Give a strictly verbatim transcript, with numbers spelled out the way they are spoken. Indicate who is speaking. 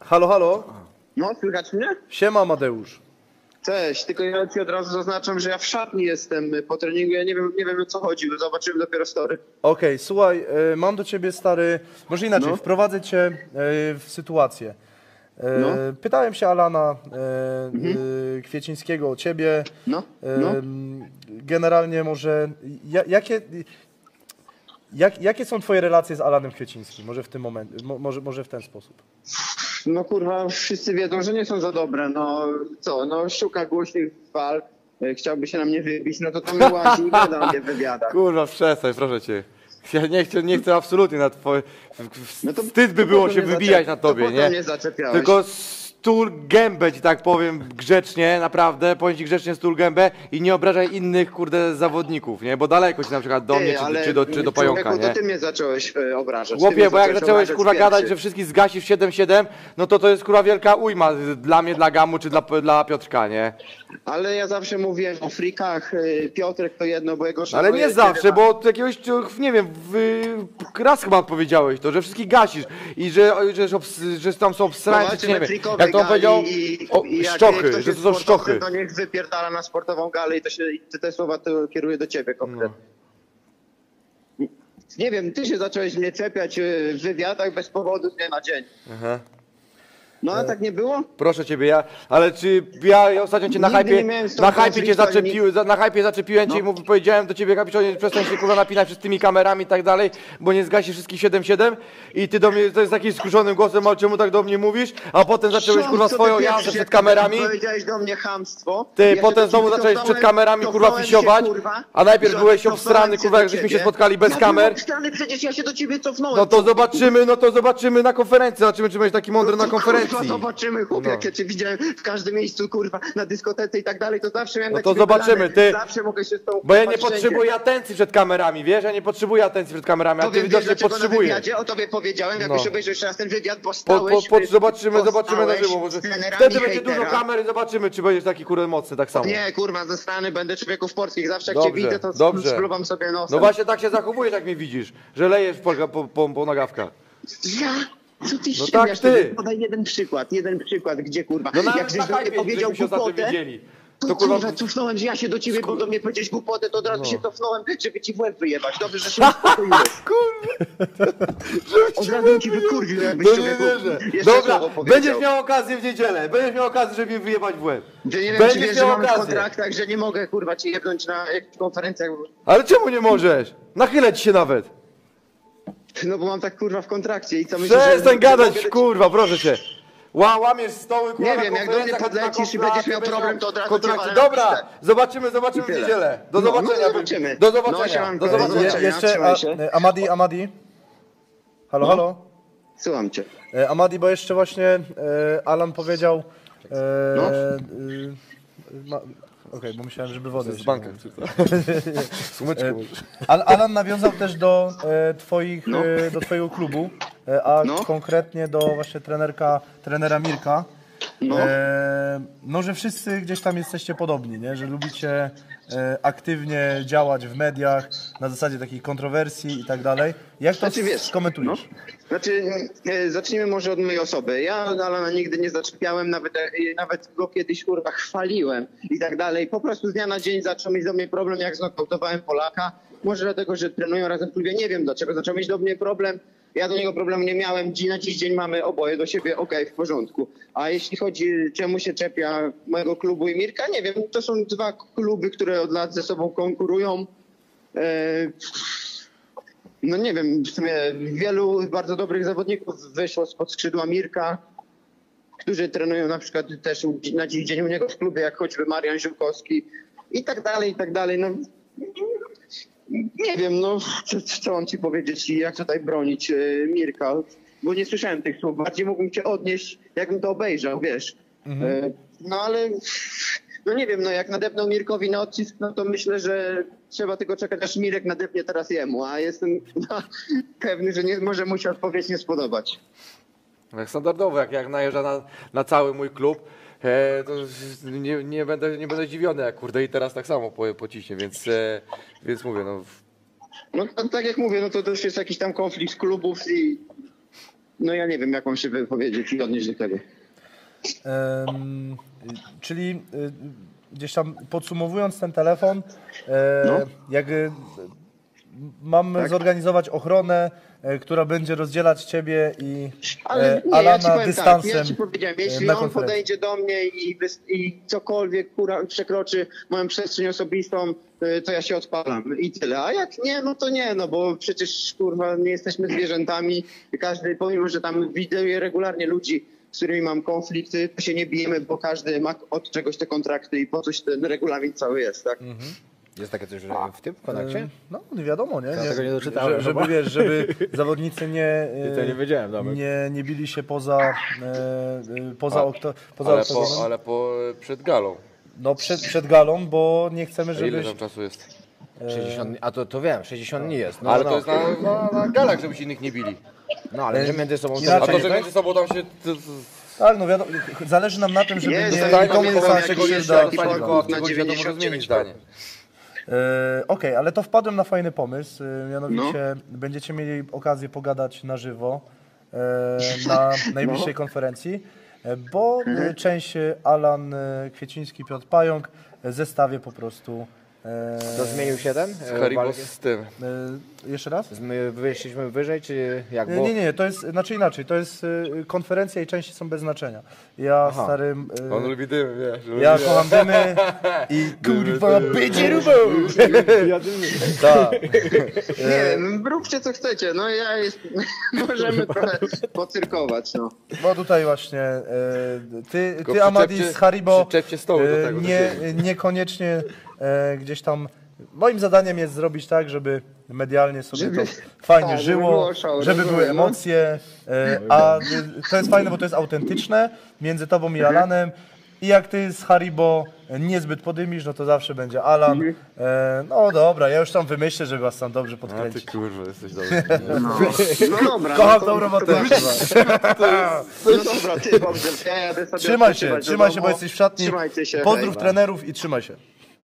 Speaker 1: Halo, halo?
Speaker 2: No, słychać mnie?
Speaker 1: Siema, Amadeusz.
Speaker 2: Cześć, tylko ja ci od razu zaznaczam, że ja w szatni jestem po treningu, ja nie wiem, nie wiem o co chodzi, bo zobaczyłem dopiero story.
Speaker 1: Okej, okay, słuchaj, y, mam do ciebie stary, może inaczej,
Speaker 2: No.
Speaker 1: wprowadzę cię y, w sytuację. Y,
Speaker 2: No.
Speaker 1: Pytałem się Alana y,
Speaker 2: Mhm.
Speaker 1: y, Kwiecińskiego o ciebie.
Speaker 2: No,
Speaker 1: Y,
Speaker 2: no.
Speaker 1: Generalnie może, ja, jakie, jak, jakie są twoje relacje z Alanem Kwiecińskim? Może w tym momencie, mo, może, może w ten sposób.
Speaker 2: No kurwa, wszyscy wiedzą, że nie są za dobre, no co, no szuka głośnych walk, e, chciałby się na mnie wybić, no to to mi łazi i gada o mnie w wywiadach.
Speaker 3: Kurwa, przestań, proszę cię. Ja nie chcę, nie chcę absolutnie na twoje...
Speaker 2: No to-
Speaker 3: Wstyd by
Speaker 2: to
Speaker 3: było
Speaker 2: po co
Speaker 3: się
Speaker 2: mnie
Speaker 3: wybijać
Speaker 2: zaczep-
Speaker 3: na tobie,
Speaker 2: to po co
Speaker 3: nie?
Speaker 2: mnie zaczepiałeś?
Speaker 3: Tylko stul gębę ci tak powiem grzecznie, naprawdę, powiem ci grzecznie stul gębę i nie obrażaj innych, kurde, zawodników, nie? Bo daleko ci na przykład do
Speaker 2: Ty,
Speaker 3: mnie, czy,
Speaker 2: ale
Speaker 3: czy, do, czy do Pająka,
Speaker 2: człowieku,
Speaker 3: nie?
Speaker 2: to ty mnie zacząłeś e, obrażać. Ty
Speaker 3: Chłopie,
Speaker 2: mnie
Speaker 3: bo jak
Speaker 2: zacząłeś
Speaker 3: zacząłeś
Speaker 2: obrażać
Speaker 3: kurwa
Speaker 2: pierwszy.
Speaker 3: gadać, że wszystkich zgasisz w siedem siedem, no to to jest kurwa wielka ujma dla mnie, dla Gamu, czy dla, dla Piotrka, nie?
Speaker 2: Ale ja zawsze mówiłem o frikach, e, Piotrek to jedno, bo jego
Speaker 3: Ale
Speaker 2: szanuję,
Speaker 3: nie
Speaker 2: ciebie
Speaker 3: zawsze,
Speaker 2: ma-
Speaker 3: bo od jakiegoś, nie wiem, w, raz chyba powiedziałeś to, że wszystkich gasisz i że, że, że, obs, że tam są obsrańcy,
Speaker 2: Zobaczymy
Speaker 3: nie wiem,
Speaker 2: frikowej
Speaker 3: jak to on
Speaker 2: gali
Speaker 3: powiedział,
Speaker 2: i,
Speaker 3: o,
Speaker 2: i jak
Speaker 3: szczochy,
Speaker 2: ktoś
Speaker 3: że
Speaker 2: jest
Speaker 3: to są
Speaker 2: sportowcem,
Speaker 3: szczochy.
Speaker 2: To niech wypierdala na sportową galę i to się, i te słowa to kieruje do ciebie konkretnie.
Speaker 3: No.
Speaker 2: Nie wiem, ty się zacząłeś mnie czepiać w wywiadach bez powodu z dnia na dzień.
Speaker 3: Aha.
Speaker 2: No a tak nie było?
Speaker 3: Proszę ciebie, ja, ale czy ja, ja ostatnio cię na
Speaker 2: Nigdy
Speaker 3: hypie,
Speaker 2: nie miałem z tą
Speaker 3: na hypie cię
Speaker 2: konfliktu, ani
Speaker 3: zaczepiłem, za- na hypie zaczepiłem cię
Speaker 2: No.
Speaker 3: i mu powiedziałem do ciebie, kapiszonie, przestań się kurwa napinać przed tymi kamerami i tak dalej, bo nie zgasi wszystkich siedem siedem i ty do mnie, to jest takim skruszonym głosem, ale czemu tak do mnie mówisz, a potem zacząłeś
Speaker 2: Co?
Speaker 3: kurwa
Speaker 2: Co ty
Speaker 3: swoją
Speaker 2: pieprzysz,
Speaker 3: jazdę przed
Speaker 2: jak
Speaker 3: kamerami.
Speaker 2: Powiedziałeś do mnie chamstwo.
Speaker 3: Ty
Speaker 2: Ja się
Speaker 3: potem
Speaker 2: do
Speaker 3: znowu
Speaker 2: ciebie
Speaker 3: zacząłeś przed
Speaker 2: cofnąłem-
Speaker 3: kamerami kurwa
Speaker 2: cofnąłem się,
Speaker 3: fisiować,
Speaker 2: kurwa,
Speaker 3: a najpierw
Speaker 2: że
Speaker 3: byłeś
Speaker 2: cofnąłem
Speaker 3: obstrany
Speaker 2: się
Speaker 3: kurwa,
Speaker 2: do
Speaker 3: jak żeśmy się
Speaker 2: ciebie.
Speaker 3: spotkali bez
Speaker 2: Ja
Speaker 3: kamer.
Speaker 2: byłem obstrany, przecież ja się do ciebie cofnąłem.
Speaker 3: No to zobaczymy, no to zobaczymy na konferencji, zobaczymy czy będziesz taki mądry na konferencji.
Speaker 2: Kurwa, zobaczymy, chłopie,
Speaker 3: No.
Speaker 2: jak ja cię widziałem w każdym miejscu, kurwa, na dyskotece i tak dalej, to zawsze miałem
Speaker 3: No
Speaker 2: na
Speaker 3: to
Speaker 2: ciebie
Speaker 3: zobaczymy,
Speaker 2: plany.
Speaker 3: ty-
Speaker 2: Zawsze mogę się z tą
Speaker 3: Bo ja nie
Speaker 2: wszędzie.
Speaker 3: potrzebuję atencji przed kamerami, wiesz? Ja nie potrzebuję atencji przed kamerami, a
Speaker 2: To
Speaker 3: ty
Speaker 2: wiem, wiesz,
Speaker 3: widocznie
Speaker 2: dlaczego na
Speaker 3: potrzebujesz.
Speaker 2: wywiadzie o tobie powiedziałem,
Speaker 3: No.
Speaker 2: jakbyś obejrzał jeszcze raz ten wywiad, bo
Speaker 3: Po,
Speaker 2: stałeś...
Speaker 3: po, po, zobaczymy, zobaczymy na
Speaker 2: postałeś
Speaker 3: żywo. Może
Speaker 2: z trenerami
Speaker 3: wtedy będzie dużo
Speaker 2: hejtera.
Speaker 3: kamer i zobaczymy, czy będziesz taki kurde mocny tak samo.
Speaker 2: Nie, kurwa, ze strony będę człowieków polskich, zawsze jak
Speaker 3: Dobrze,
Speaker 2: cię widzę, to
Speaker 3: dobrze.
Speaker 2: spluwam sobie nosem.
Speaker 3: No właśnie tak się zachowujesz, jak mnie widzisz, że lejesz po, po, po, po nagawkach.
Speaker 2: Ja? Co ty
Speaker 3: No
Speaker 2: ściemniasz?
Speaker 3: tak, ty.
Speaker 2: Podaj jeden przykład, jeden przykład, gdzie kurwa,
Speaker 3: No nawet
Speaker 2: jak żeś
Speaker 3: na
Speaker 2: do mnie
Speaker 3: hypie,
Speaker 2: powiedział
Speaker 3: żeśmy się ostatnio
Speaker 2: głupotę,
Speaker 3: widzieli.
Speaker 2: to,
Speaker 3: To
Speaker 2: kurwa,
Speaker 3: kurwa...
Speaker 2: cofnąłem, że ja się do ciebie, bo do mnie powiedziałeś głupotę, to od razu
Speaker 3: No.
Speaker 2: się cofnąłem, żeby ci w łeb wyjebać. Dobrze, że się uspokoiłeś. Od razu bym ci wykurwił, jakbyś
Speaker 3: No nie
Speaker 2: człowieku
Speaker 3: wierzę.
Speaker 2: jeszcze słowo
Speaker 3: Dobra,
Speaker 2: powiedział.
Speaker 3: będziesz miał okazję w niedzielę, będziesz miał okazję, żeby mnie wyjebać w łeb.
Speaker 2: Że nie wiem, czy
Speaker 3: Będziesz
Speaker 2: wiesz, że
Speaker 3: miał
Speaker 2: mamy w
Speaker 3: okazję.
Speaker 2: kontraktach, że nie mogę, kurwa, ci jebnąć na jakichś konferencjach.
Speaker 3: Ale czemu nie możesz? Nachylę ci się nawet.
Speaker 2: No bo mam tak, kurwa, w kontrakcie i co myślisz, że...
Speaker 3: Przestań
Speaker 2: że
Speaker 3: gadać,
Speaker 2: mogę do ci-
Speaker 3: kurwa, proszę cię. Ła, łamiesz stoły, kurwa,
Speaker 2: Nie
Speaker 3: na
Speaker 2: wiem, jak do
Speaker 3: konferencjach,
Speaker 2: mnie podlecisz i
Speaker 3: na
Speaker 2: będziesz miał
Speaker 3: konferencjach,
Speaker 2: problem, to od razu
Speaker 3: kontrakcie.
Speaker 2: cię walę na
Speaker 3: Dobra,
Speaker 2: pistę.
Speaker 3: zobaczymy, zobaczymy
Speaker 2: I
Speaker 3: w
Speaker 2: tyle.
Speaker 3: niedzielę. Do
Speaker 2: No,
Speaker 3: zobaczenia.
Speaker 2: no, zobaczymy.
Speaker 3: Do
Speaker 2: No,
Speaker 3: zobaczenia.
Speaker 2: siemanko,
Speaker 3: Do
Speaker 2: do
Speaker 3: zobaczenia.
Speaker 2: zobaczenia.
Speaker 1: Jeszcze,
Speaker 2: trzymaj się.
Speaker 1: a, Amadi, Amadi? Halo,
Speaker 2: No.
Speaker 1: halo?
Speaker 2: Słucham cię.
Speaker 1: E, Amadi, bo jeszcze właśnie e, Alan powiedział... E,
Speaker 2: No.
Speaker 1: e, ma, Okej, bo myślałem, żeby wodę.
Speaker 3: Z
Speaker 1: jeszcze
Speaker 3: bankiem.
Speaker 1: nie-
Speaker 3: Sumeczkę
Speaker 1: E,
Speaker 3: możesz.
Speaker 1: Al- Alan nawiązał też do, e, twoich,
Speaker 2: No.
Speaker 1: e, do twojego klubu, e, a
Speaker 2: No.
Speaker 1: konkretnie do właśnie trenerka, trenera Mirka.
Speaker 2: No.
Speaker 1: E, no, że wszyscy gdzieś tam jesteście podobni, nie? Że lubicie e, aktywnie działać w mediach na zasadzie takich kontrowersji i tak dalej. Jak to
Speaker 2: Znaczy, wiesz,
Speaker 1: skomentujesz?
Speaker 2: No. Znaczy, e, zacznijmy może od mojej osoby. Ja Alana nigdy nie zaczepiałem, nawet, e, nawet go kiedyś kurwa chwaliłem i tak dalej. Po prostu z dnia na dzień zaczął mieć do mnie problem, jak znokautowałem Polaka. Może dlatego, że trenują razem w klubie, nie wiem dlaczego. Zaczął mieć do mnie problem. Ja do niego problemu nie miałem. Dziś na dziś dzień mamy oboje do siebie, okej, w porządku. A jeśli chodzi, czemu się czepia mojego klubu i Mirka, nie wiem. To są dwa kluby, które od lat ze sobą konkurują. E, No nie wiem, w sumie wielu bardzo dobrych zawodników wyszło spod skrzydła Mirka, którzy trenują na przykład też u- na dziś dzień u niego w klubie, jak choćby Marian Ziółkowski i tak dalej, i tak dalej. No, nie wiem, no co, co mam ci powiedzieć i jak tutaj bronić e, Mirka, bo nie słyszałem tych słów. Bardziej mógłbym cię odnieść, jakbym to obejrzał, wiesz. E, no ale no nie wiem, no jak nadepnął Mirkowi na odcisk, no to myślę, że trzeba tylko czekać, aż Mirek nadepnie teraz jemu, a jestem no, pewny, że nie może mu się odpowiedź nie spodobać.
Speaker 3: Jak standardowo, jak, jak najeżdża na, na cały mój klub, e, to nie, nie, będę, nie będę zdziwiony, jak kurde i teraz tak samo po, pociśnie, więc, e, więc mówię, no
Speaker 2: No to, tak jak mówię, no to też jest jakiś tam konflikt klubów i no ja nie wiem, jak mam się wypowiedzieć i odnieść do tego.
Speaker 1: Em, czyli y, gdzieś tam podsumowując ten telefon, e,
Speaker 2: No.
Speaker 1: jak y, mam
Speaker 2: Tak.
Speaker 1: zorganizować ochronę, e, która będzie rozdzielać ciebie i
Speaker 2: Ale
Speaker 1: e,
Speaker 2: nie, ja ci
Speaker 1: Alana
Speaker 2: powiem tak,
Speaker 1: dystansem
Speaker 2: ja ci powiedziałem,
Speaker 1: e,
Speaker 2: jeśli
Speaker 1: na
Speaker 2: on
Speaker 1: konferencji.
Speaker 2: podejdzie do mnie i, wys- i cokolwiek kurwa, przekroczy moją przestrzeń osobistą, y, to ja się odpalam i tyle. A jak nie, no to nie, no bo przecież kurwa nie jesteśmy zwierzętami. Każdy, pomimo że tam widuję regularnie ludzi, z którymi mam konflikty, to się nie bijemy, bo każdy ma od czegoś te kontrakty i po coś ten regulamin cały jest, tak?
Speaker 4: Jest takie coś w tym kontakcie?
Speaker 1: No nie wiadomo, nie?
Speaker 4: tego nie doczytałem
Speaker 1: że, żeby
Speaker 4: chyba.
Speaker 1: wiesz, żeby zawodnicy nie, e,
Speaker 4: to nie wiedziałem, Tomek.
Speaker 1: nie, nie bili się poza, e, e, poza,
Speaker 3: A,
Speaker 1: okto, poza
Speaker 3: Ale po,
Speaker 1: oktagonem.
Speaker 3: ale po, przed galą.
Speaker 1: No przed, przed galą, bo nie chcemy,
Speaker 3: A ile
Speaker 1: żebyś...
Speaker 3: tam czasu jest?
Speaker 4: sześćdziesiąt, a to, to wiem, sześćdziesiąt dni jest. No,
Speaker 3: Ale
Speaker 4: no,
Speaker 3: to jest na, na, na galach, żeby się innych nie bili.
Speaker 4: no ale że między sobą...
Speaker 1: Inaczej,
Speaker 3: A to, że
Speaker 1: tak?
Speaker 3: między sobą tam się... To, to,
Speaker 1: Tak, no wiadomo, zależy nam na tym, żeby
Speaker 2: Jest,
Speaker 1: nie
Speaker 2: tak,
Speaker 1: nikomu
Speaker 2: pamiętam,
Speaker 1: stała
Speaker 2: jak
Speaker 1: się
Speaker 2: jakiś
Speaker 1: krzywda.
Speaker 2: taki
Speaker 3: fajnie,
Speaker 2: podkład
Speaker 3: bo od
Speaker 2: na
Speaker 3: czegoś wiadomo, może
Speaker 2: dziewięćdziesiąt
Speaker 3: zmienić
Speaker 2: dziewięć
Speaker 3: zdanie.
Speaker 1: E, Okej, ale to wpadłem na fajny pomysł, e, mianowicie
Speaker 2: No.
Speaker 1: będziecie mieli okazję pogadać na żywo e, na najbliższej
Speaker 2: No.
Speaker 1: konferencji, e, bo e, część e, Alan e, Kwieciński, Piotr Pająk e, zestawię po prostu. E,
Speaker 4: To zmienił się ten?
Speaker 3: Z Haribo z tym.
Speaker 1: e, jeszcze raz?
Speaker 4: My wyszliśmy wyżej, czy jak?
Speaker 1: Nie,
Speaker 4: Bo...
Speaker 1: nie, nie, to jest, znaczy inaczej, to jest e, konferencja i części są bez znaczenia. Ja
Speaker 4: Aha.
Speaker 1: starym... e,
Speaker 3: On lubi dymy, wiesz.
Speaker 1: Ja
Speaker 3: lubi-
Speaker 1: kocham dymy i kurwa będzie rubą! Tak.
Speaker 2: Nie wiem, róbcie co chcecie, no ja jest, możemy trochę pocyrkować, no.
Speaker 1: No tutaj właśnie, e, ty,
Speaker 3: Tylko
Speaker 1: ty Amadi
Speaker 3: przyczepcie-
Speaker 1: z Haribo
Speaker 3: przyczepcie stoły do
Speaker 1: e,
Speaker 3: tego, do
Speaker 1: nie,
Speaker 3: siebie.
Speaker 1: niekoniecznie e, gdzieś tam, moim zadaniem jest zrobić tak, żeby medialnie sobie
Speaker 2: Żeby-
Speaker 1: to fajnie
Speaker 2: tak, żeby
Speaker 1: żyło,
Speaker 2: było show,
Speaker 1: żeby
Speaker 2: rozumiem,
Speaker 1: były
Speaker 2: no.
Speaker 1: emocje, e, a e, to jest fajne, bo to jest autentyczne między tobą i Alanem. I jak ty z Haribo niezbyt podymisz, no to zawsze będzie Alan. E, no dobra, ja już tam wymyślę, żeby was tam dobrze
Speaker 3: A ty
Speaker 1: podkręcić.
Speaker 3: kurwa, jesteś dobry.
Speaker 2: No, no dobra.
Speaker 1: Kocham
Speaker 2: no to-
Speaker 1: tą robotę.
Speaker 2: No dobra, ty Bogdan, ja jadę sobie
Speaker 1: Trzymaj się,
Speaker 2: odpoczywać do
Speaker 1: trzymaj się, bo
Speaker 2: domu.
Speaker 1: jesteś w szatni.
Speaker 2: Trzymajcie się.
Speaker 1: Pozdrów
Speaker 2: hej.
Speaker 1: trenerów i trzymaj się.